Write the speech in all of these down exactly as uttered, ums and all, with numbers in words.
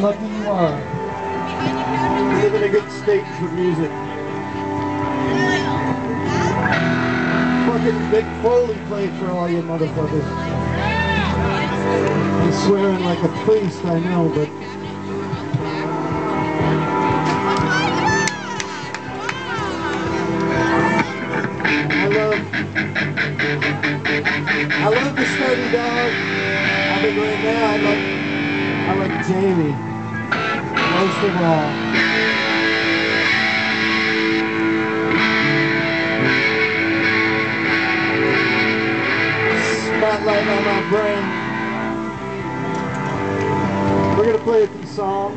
lucky you are. You live in a good state for music. Fucking Mick Foley played for all you motherfuckers. He's swearing like a priest, I know, but... I love... I love the Sturdy Dog. I mean, right now, I like... I like Jamie. Most of all. Spotlight on my brain. We're gonna play a few songs.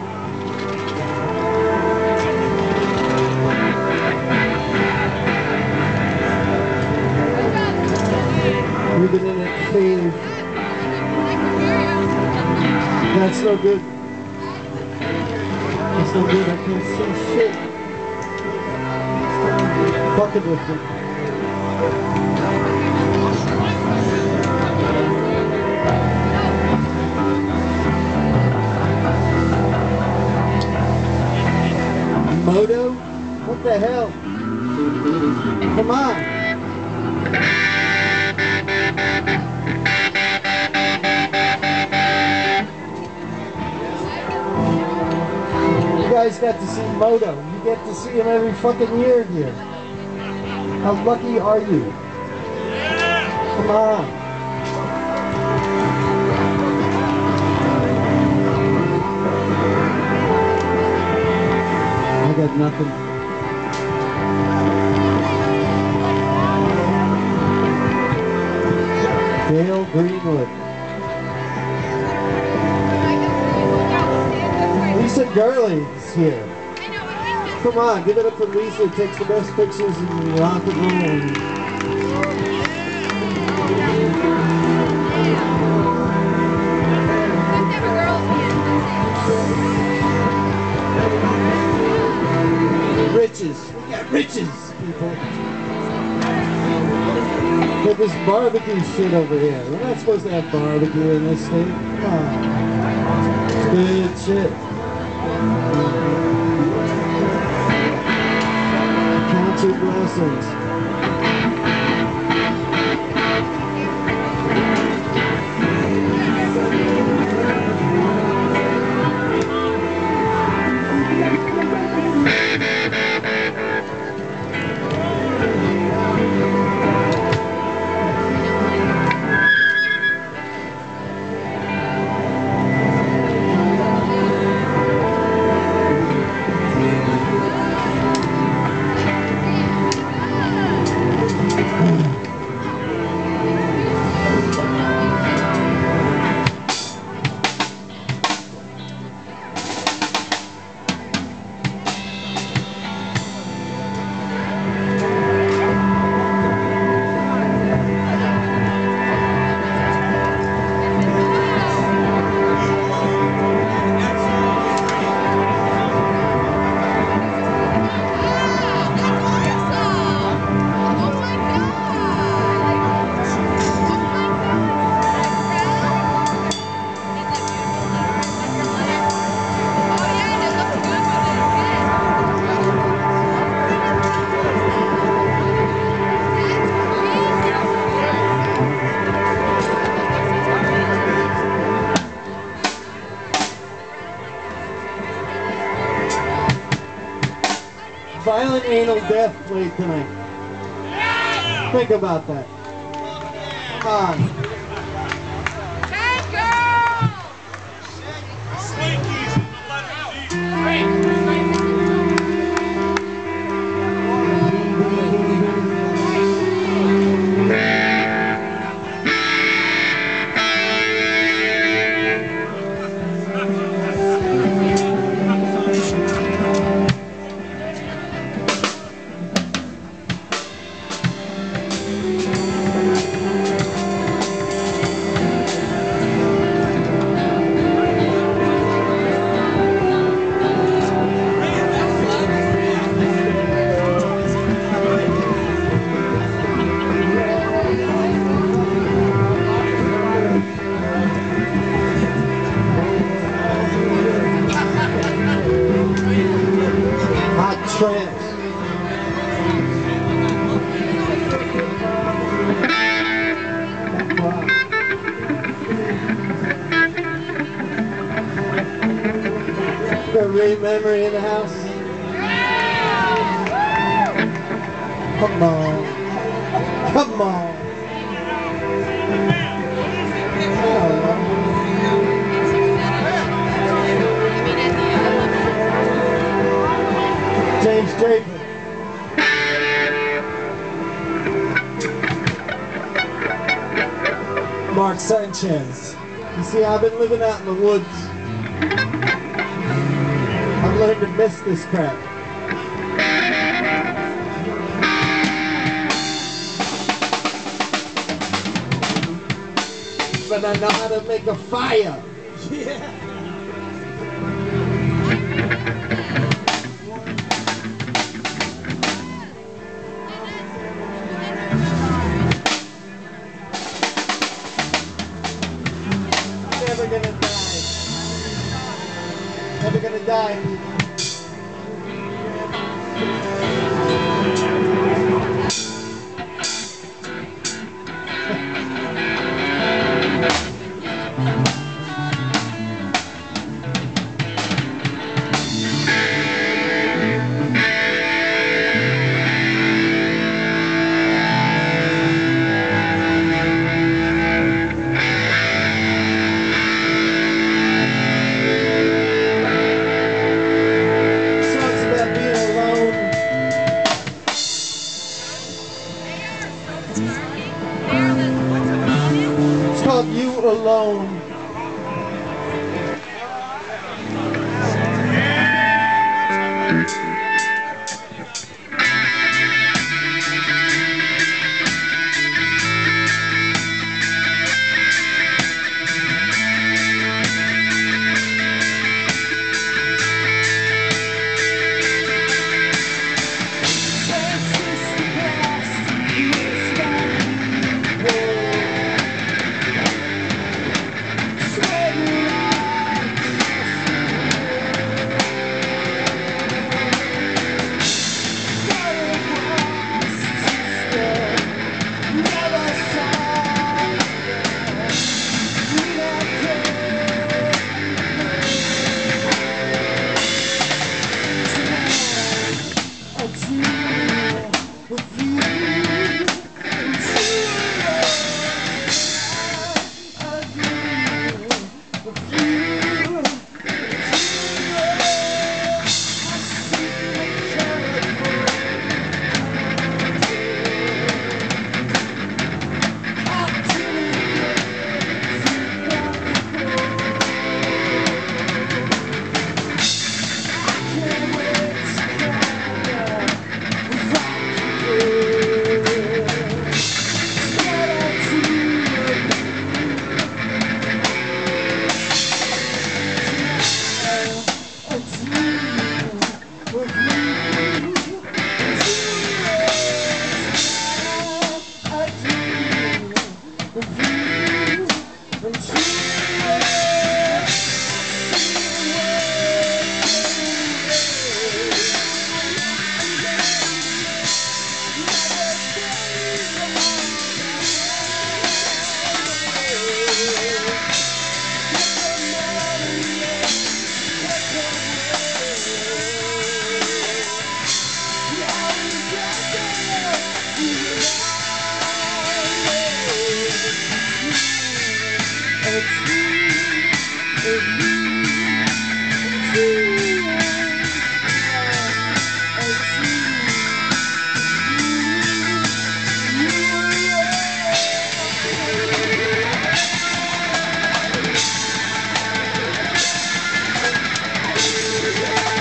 We've been in a cave. That's no good. That's no good. I can't see shit. Fucking with me. Moto? What the hell? Come on. You guys got to see Moto. You get to see him every fucking year here. How lucky are you? Come on. I got nothing. Dale Greenwood. Lisa Gurley's here. Come on, give it up for Lisa, who takes the best pictures in rock and roll. Riches. We got riches, people. But this barbecue shit over here. We're not supposed to have barbecue in this state. Come on. It's good shit. Count your blessings. Violent Anal Death played tonight. Think about that. Come on. great memory in the house? Come on. Come on. Oh. James Draper. Mark Sanchez. You see, I've been living out in the woods. I've learned to miss this crap. But I know how to make a fire. Yeah. Never gonna die. Never gonna die. It's called You Alone.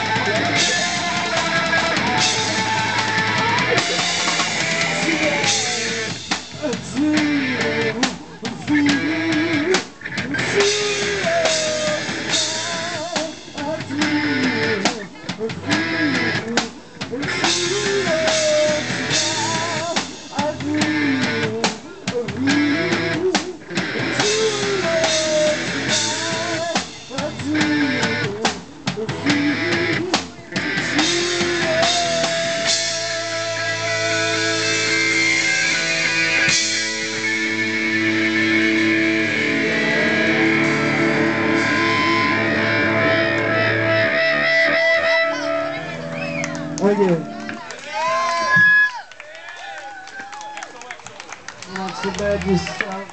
Yeah. so bad yourself.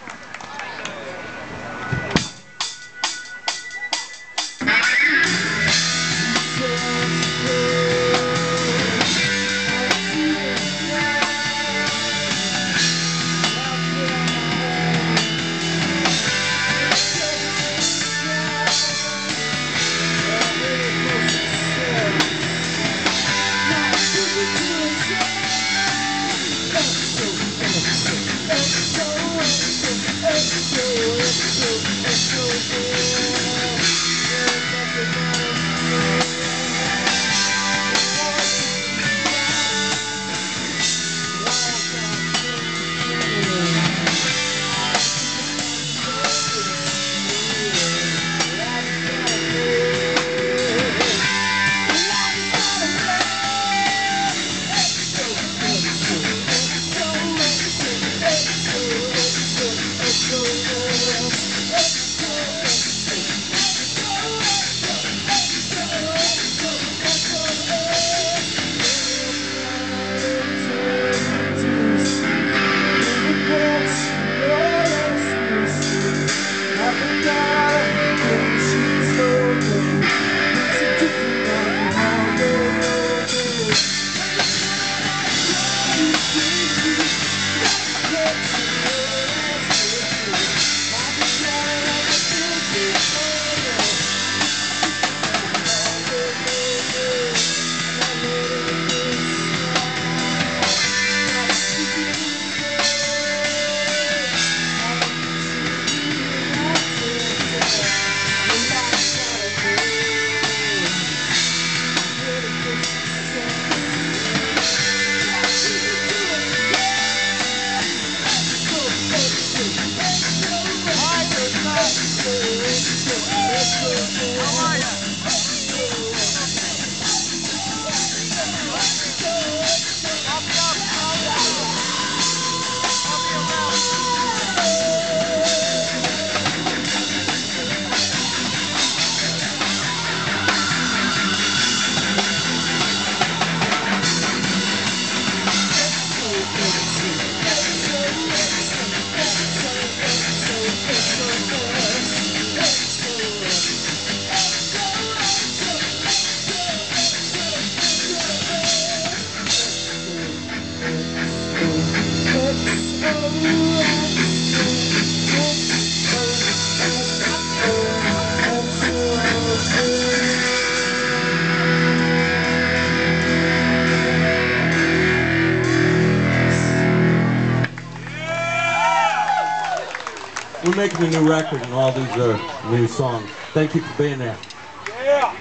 We're making a new record and all these are new songs. Thank you for being there. Yeah.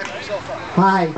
Hi.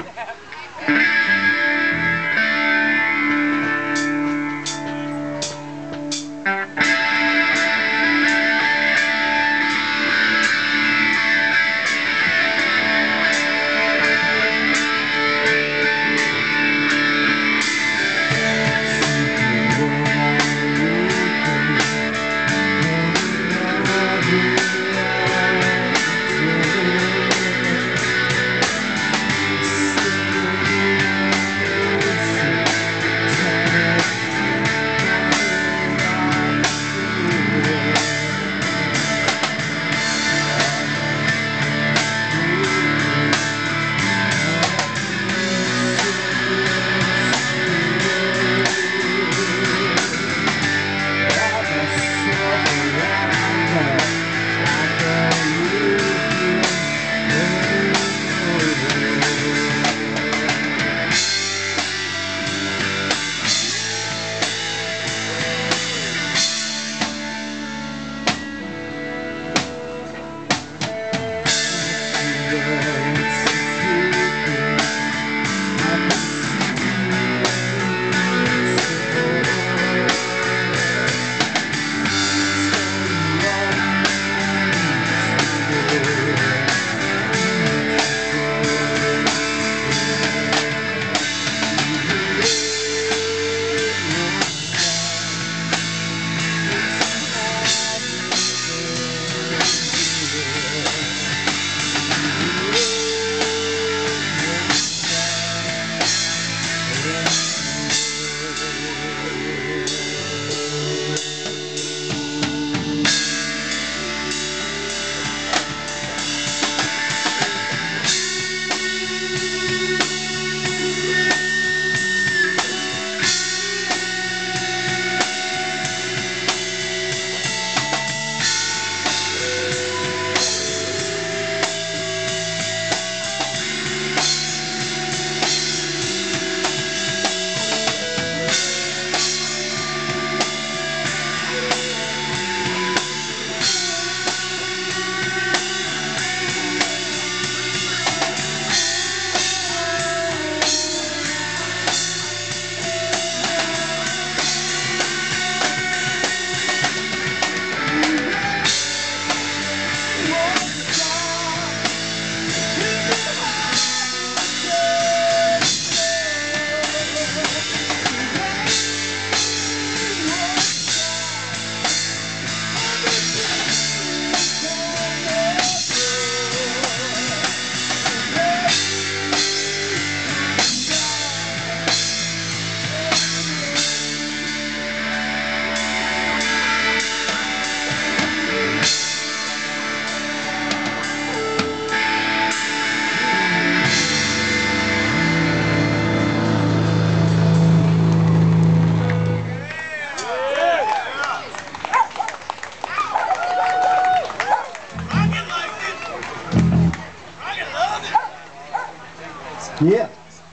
Yeah.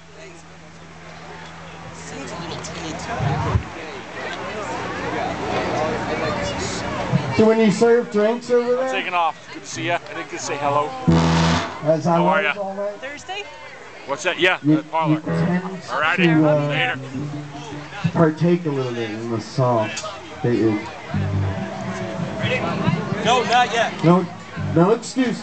So when you serve drinks over there? I'm taking off. Good to see you. I didn't get to say hello. As I How are ya? all right? Thursday? What's that? Yeah, You, the parlor. you tend Alrighty. to uh, Later. partake a little bit in the song. That you, No, not yet. no, no excuses.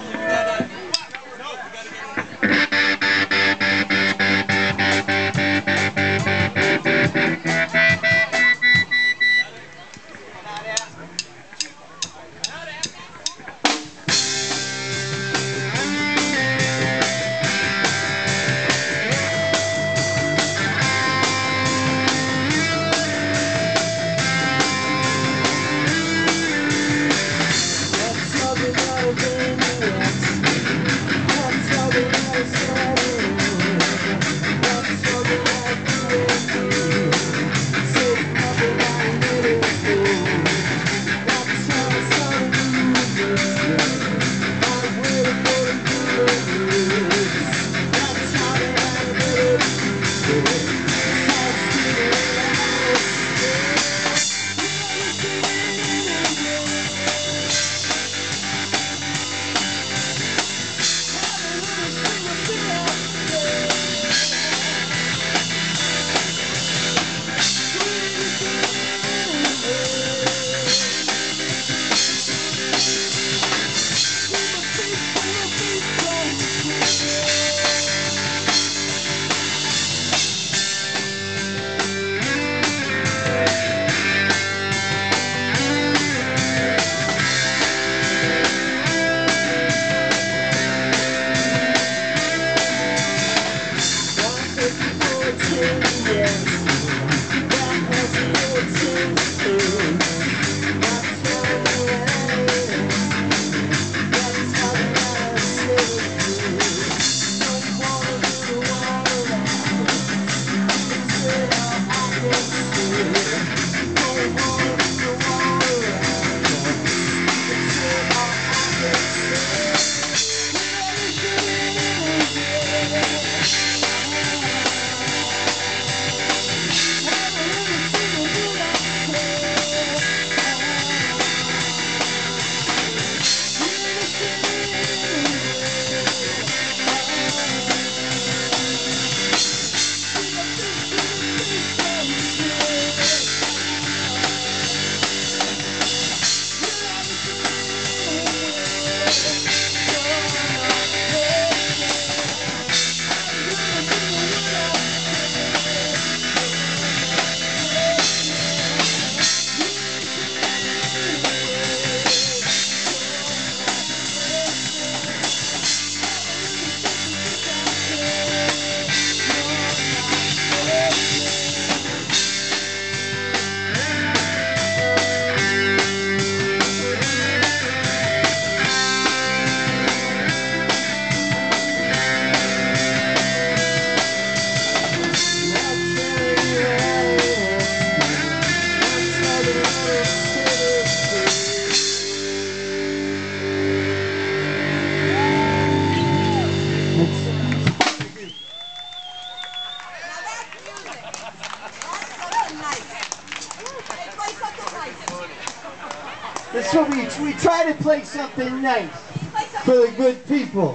That's what we, we try to play something nice for the good people.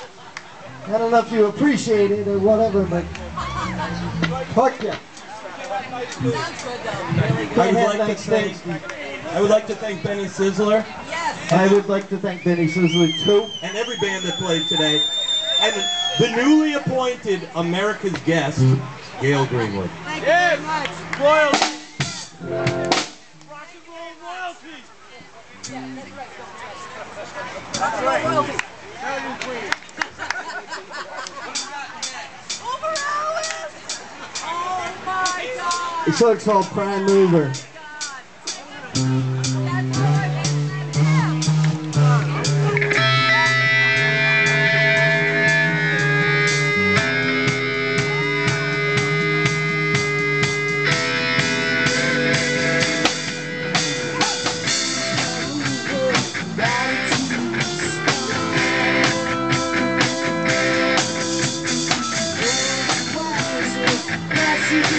I don't know if you appreciate it or whatever, but fuck yeah. I would like to thank, I would like to thank Benny Sizzler. Yes. I would like to thank Benny Sizzler too. And every band that played today. And the newly appointed America's guest, Gail Greenwood. Thank you very much. Royalty. That's right. Royalty. Oh my God. The song's called Prime Mover.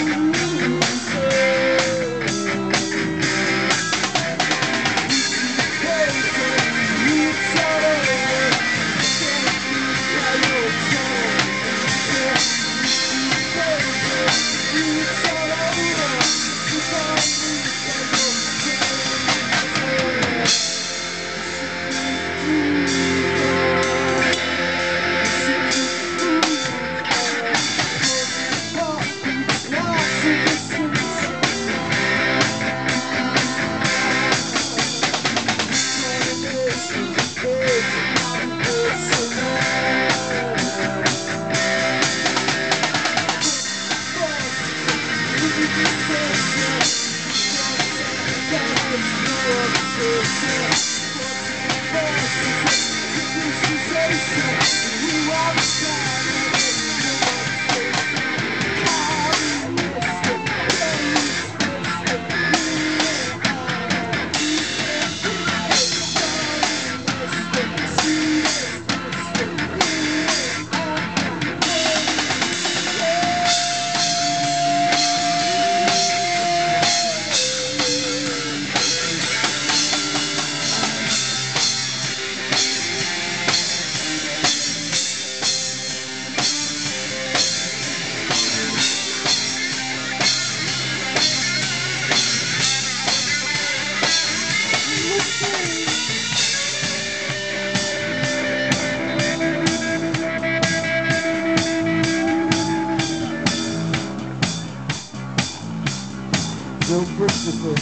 Joe Christopher.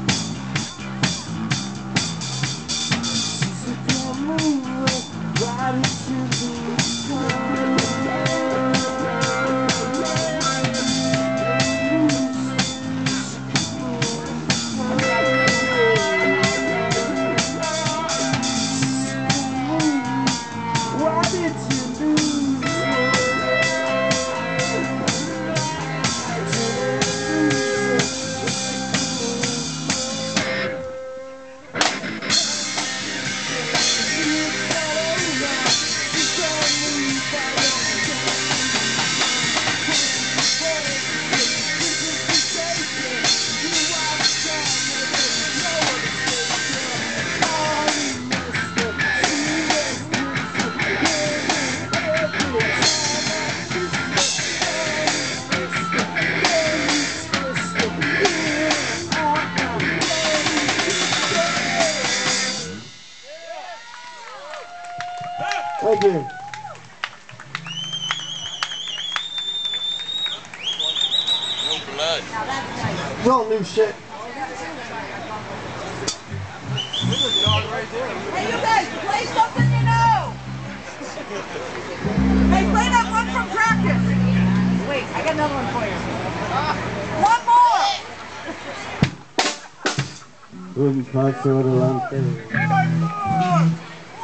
She's a good mover, right into the sun. Why did you lose? Thank you. It's all new shit. Hey, you guys, play something you know. Hey, play that one from practice. Wait, I got another one for you. One more. Un paso adelante. One more.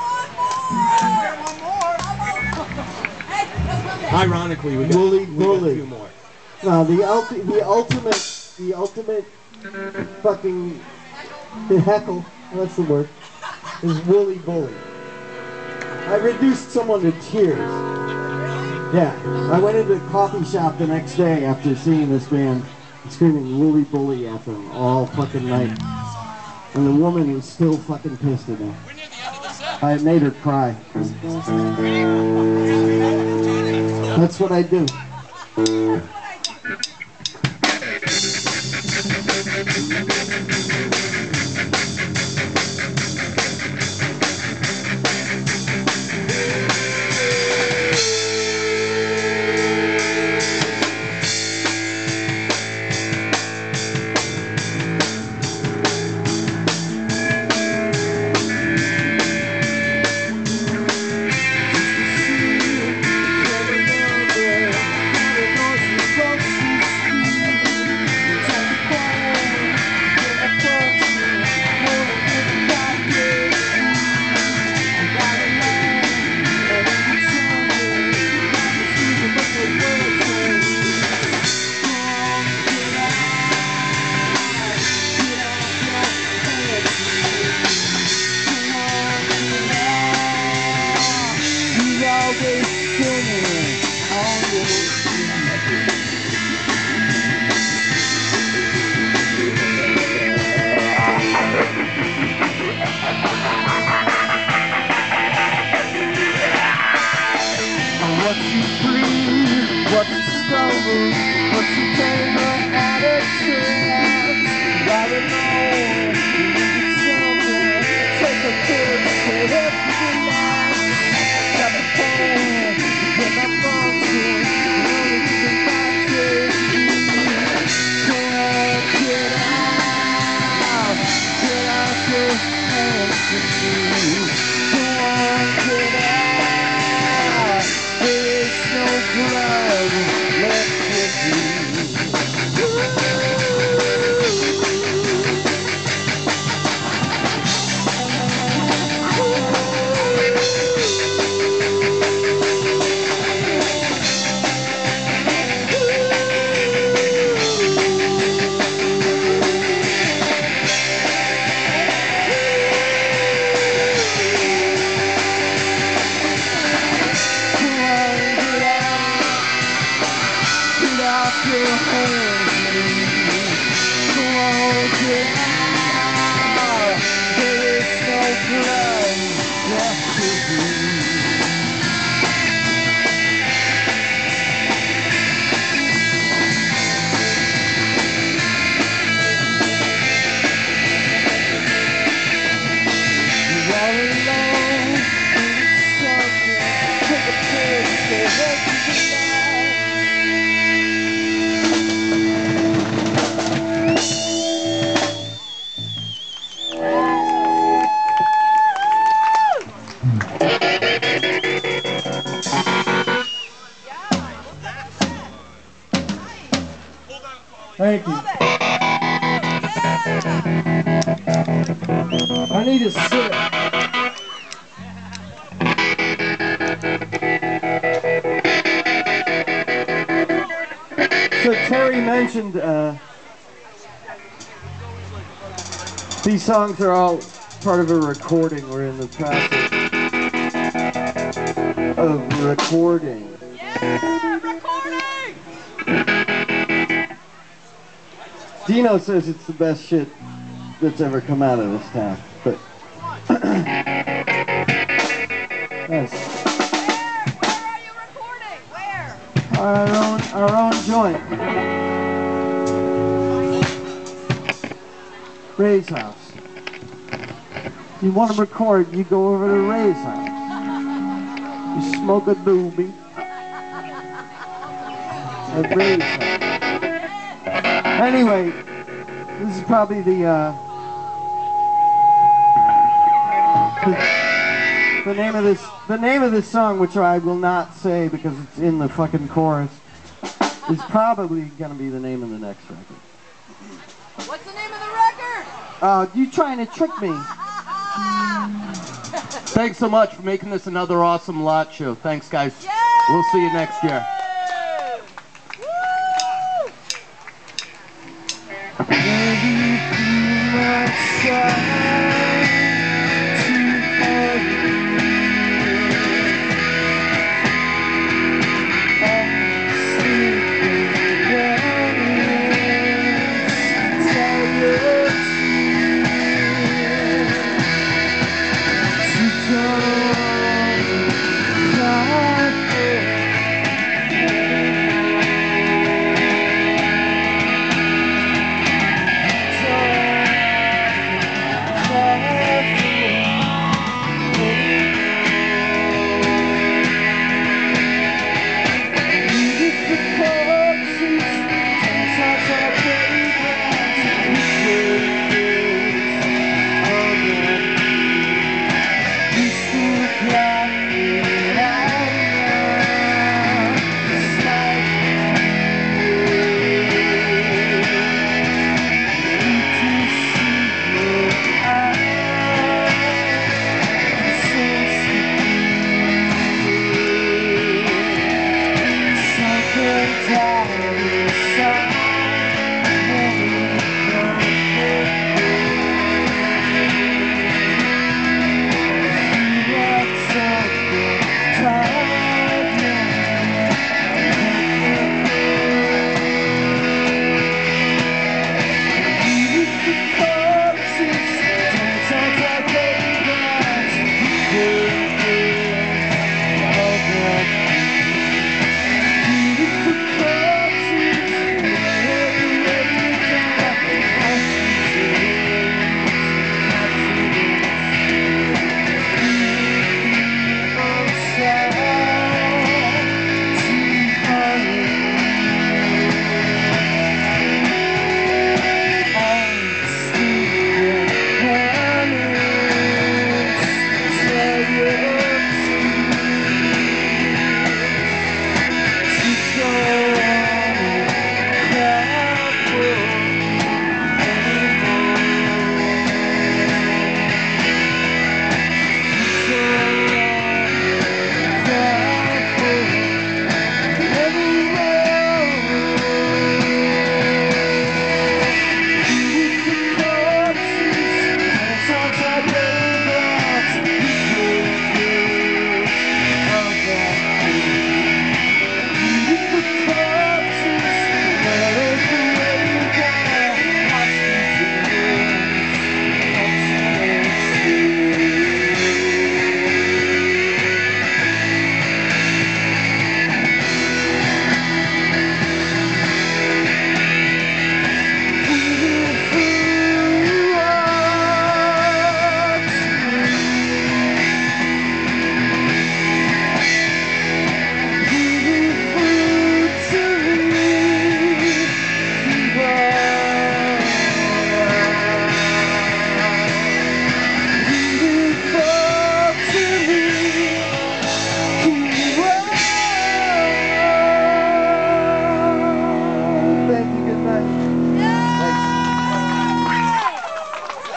Ironically, we got, Woolly we got Bully. two more. No, the ulti the ultimate, the ultimate fucking heckle, that's the word, is Woolly Bully. I reduced someone to tears. Yeah, I went into the coffee shop the next day after seeing this band screaming Woolly Bully at them all fucking night. And the woman was still fucking pissed at me. I made her cry. That's what I do. Thank you. I need to sit. So Terry mentioned uh, these songs are all part of a recording. We're in the process of recording. Yeah, recording! Dino says it's the best shit that's ever come out of this town, but yes. Where? Where are you recording? Where? Our own, our own joint. Ray's house. You want to record, you go over to Ray's house. You smoke a doobie at Ray's house. Anyway, this is probably the, uh, the, the name of this, the name of this song, which I will not say because it's in the fucking chorus, is probably gonna be the name of the next record. What's the name of the record? Uh, you trying to trick me? Thanks so much for making this another awesome lot show. Thanks, guys. Yeah! We'll see you next year.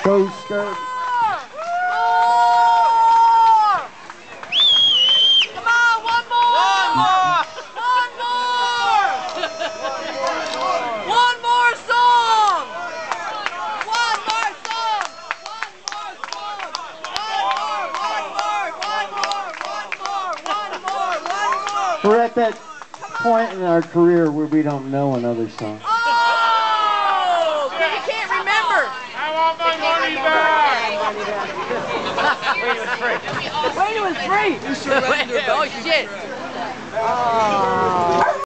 Coaster. More! Come on, one more! One more! One more! One more song! One more song! One more song! One more, one more, one more, one more, one more, one more! We're at that point in our career where we don't know another song. Oh! You can't remember! I want my money back! Wait, it was free. Wait, it was free! Oh, shit!